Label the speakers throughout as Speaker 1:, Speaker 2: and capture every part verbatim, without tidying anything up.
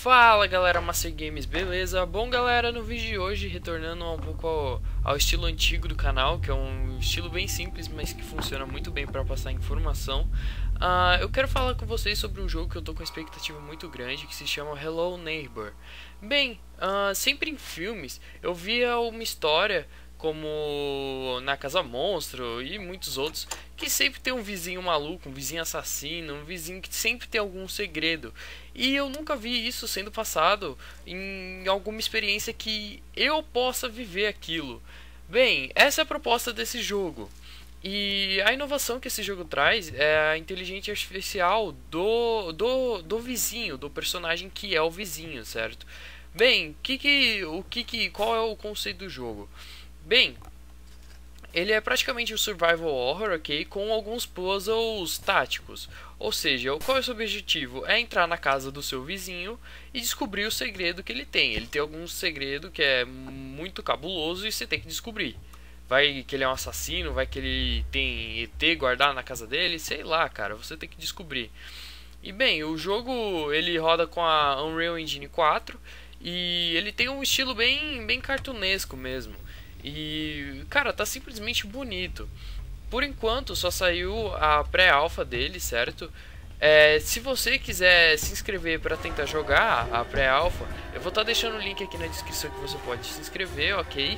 Speaker 1: Fala galera, Master Games, beleza? Bom galera, no vídeo de hoje, retornando um pouco ao, ao estilo antigo do canal, que é um estilo bem simples, mas que funciona muito bem para passar informação. uh, Eu quero falar com vocês sobre um jogo que eu tô com expectativa muito grande, que se chama Hello Neighbor. Bem, uh, sempre em filmes eu via uma história como Na Casa Monstro e muitos outros, que sempre tem um vizinho maluco, um vizinho assassino, um vizinho que sempre tem algum segredo. E eu nunca vi isso sendo passado em alguma experiência que eu possa viver aquilo. Bem, essa é a proposta desse jogo. E a inovação que esse jogo traz é a inteligência artificial do, do, do vizinho, do personagem que é o vizinho, certo? Bem, que que, o que que, qual é o conceito do jogo? Bem, ele é praticamente um survival horror, ok? Com alguns puzzles táticos. Ou seja, qual é o seu objetivo? É entrar na casa do seu vizinho e descobrir o segredo que ele tem. Ele tem algum segredo que é muito cabuloso e você tem que descobrir. Vai que ele é um assassino, vai que ele tem E T guardado na casa dele, sei lá, cara, você tem que descobrir. E bem, o jogo ele roda com a Unreal Engine quatro e ele tem um estilo bem, bem cartunesco mesmo. E, cara, tá simplesmente bonito. Por enquanto só saiu a pré-alpha dele, certo? É, se você quiser se inscrever para tentar jogar a pré-alpha, eu vou estar tá deixando o link aqui na descrição que você pode se inscrever, ok?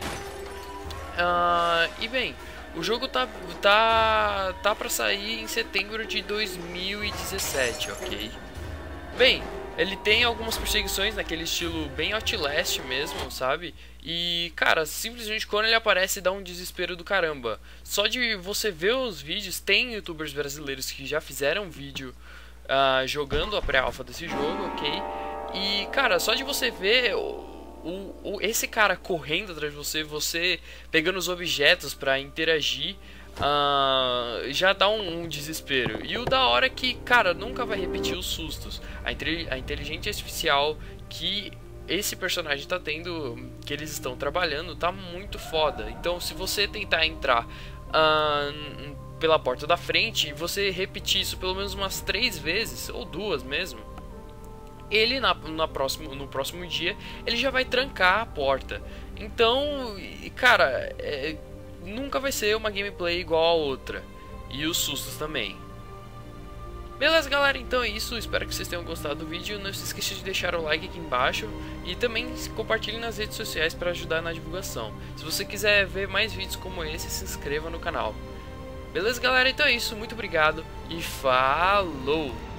Speaker 1: Uh, e bem, o jogo tá, tá, tá pra sair em setembro de dois mil e dezessete, ok? Bem, ele tem algumas perseguições naquele estilo bem Outlast mesmo, sabe? E, cara, simplesmente quando ele aparece dá um desespero do caramba. Só de você ver os vídeos, tem youtubers brasileiros que já fizeram vídeo uh, jogando a pré-alpha desse jogo, ok? E, cara, só de você ver o, o, o, esse cara correndo atrás de você, você pegando os objetos pra interagir, Uh, já dá um, um desespero. E o da hora é que, cara, nunca vai repetir os sustos. A, a inteligência artificial que esse personagem tá tendo, que eles estão trabalhando, tá muito foda. Então se você tentar entrar uh, pela porta da frente e você repetir isso pelo menos umas três vezes, ou duas mesmo, ele na, na próximo, no próximo dia ele já vai trancar a porta. Então, cara, é, nunca vai ser uma gameplay igual a outra. E os sustos também. Beleza, galera? Então é isso. Espero que vocês tenham gostado do vídeo. Não se esqueça de deixar o like aqui embaixo. E também compartilhe nas redes sociais para ajudar na divulgação. Se você quiser ver mais vídeos como esse, se inscreva no canal. Beleza, galera? Então é isso. Muito obrigado. E falou!